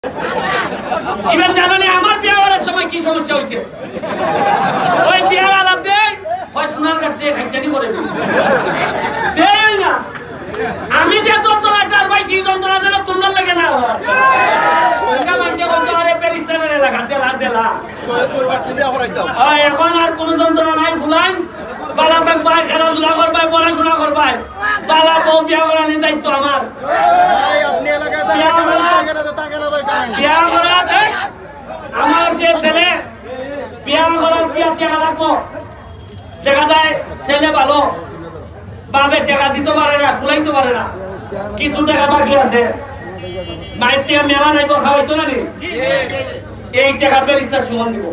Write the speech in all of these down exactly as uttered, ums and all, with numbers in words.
Even জানেন আমার বিয়ে করার সময় কি সমস্যা হয়েছে? ওই বিয়ার আলাপ দেয় হয় সোনার কাছে খাইচানি করে দেয় না। আমি যে যন্ত্রণাটার পাইছি যন্ত্রণা যেন তোমার লাগে না হয়। এখন আর কোন যন্ত্রণা নাই ফুলাই বালা থাকবাই খেলাধুলা করবাই পড়াশোনা করবাই বালা বউ বিয়া করার দায়িত্ব আমার। আমার যে ছেলে বিয়া করার বিয়া টাকা লাগবো দেখা যায় ছেলে ভালো বাবে টাকা দিতে পারে না ফুলাইতে পারে না কিছু টাকা বাকি আছে মায়ের থেকে মেহমান আইব খাওয়াইতো না নি এই টাকা ব্যারিস্টার সুমন দিব।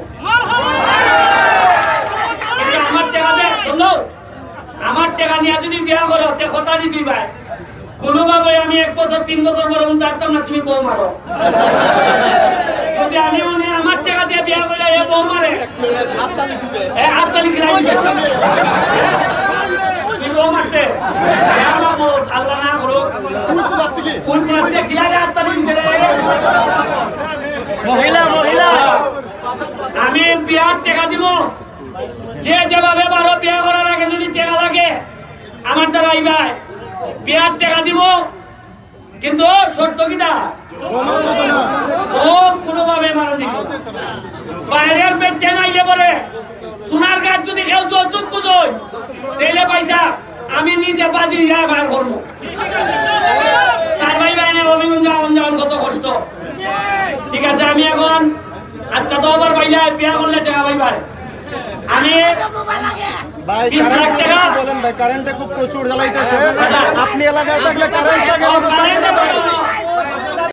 আমার টাকা যে আমার টাকা নিয়ে যদি বিয়া করো তে কথা দিতেই ভাই কোনোভাবে আমি এক বছর তিন বছর পরে থাকতাম না তুমি বউ মারো। যদি আমি মনে আমার টাকা দিয়ে বিয়া করে এ বউ মারে হাততালি খিলাই তুমি বউ মারতে আল্লাহ না করো কোন কোন খিলাই হাততালি দিছে মহিলা মহিলা আমি বিয়ার টাকা দিব যে যেভাবে বারো বিয়া করার আগে যদি টাকা লাগে আমার দ্বারা আইবাই বিয়ার টাকা দিব কিন্তু শর্ত কিটা ও কোনোভাবে মারণি বাইরের পেটে নাইলে পরে সোনার গাছ যদি কেউ যৌতুক খুঁজোয় তাইলে পয়সা আমি নিজে বাদি বার করবো। তার ভাই বাইনে অভিগুণ যাওয়ান যাওয়ান কত কষ্ট। ঠিক আছে আমি এখন আজকে তো আবার পাইলে বিয়া করলে টাকা পাইবার আমি বিশ লাখ টাকা বলেন ভাই কারেন্টে খুব প্রচুর জ্বালাইতেছে আপনি এলাকায় থাকলে কারেন্ট লাগে